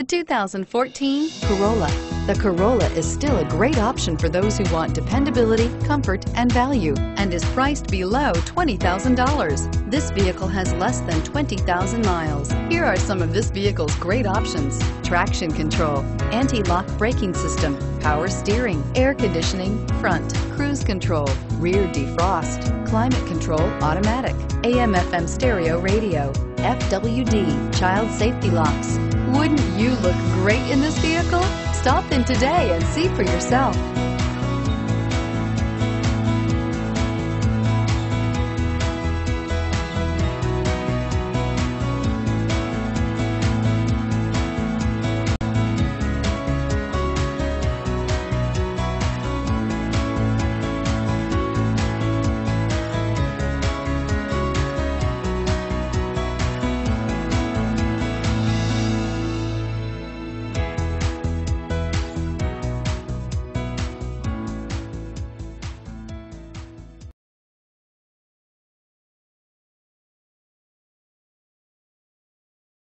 2014 Corolla. The Corolla is still a great option for those who want dependability, comfort, and value, and is priced below $20,000. This vehicle has less than 20,000 miles. Here are some of this vehicle's great options: traction control, anti-lock braking system, power steering, air conditioning, front, cruise control, rear defrost, climate control automatic, AM/FM stereo radio, FWD, child safety locks. Wouldn't you look great in this vehicle? Stop in today and see for yourself.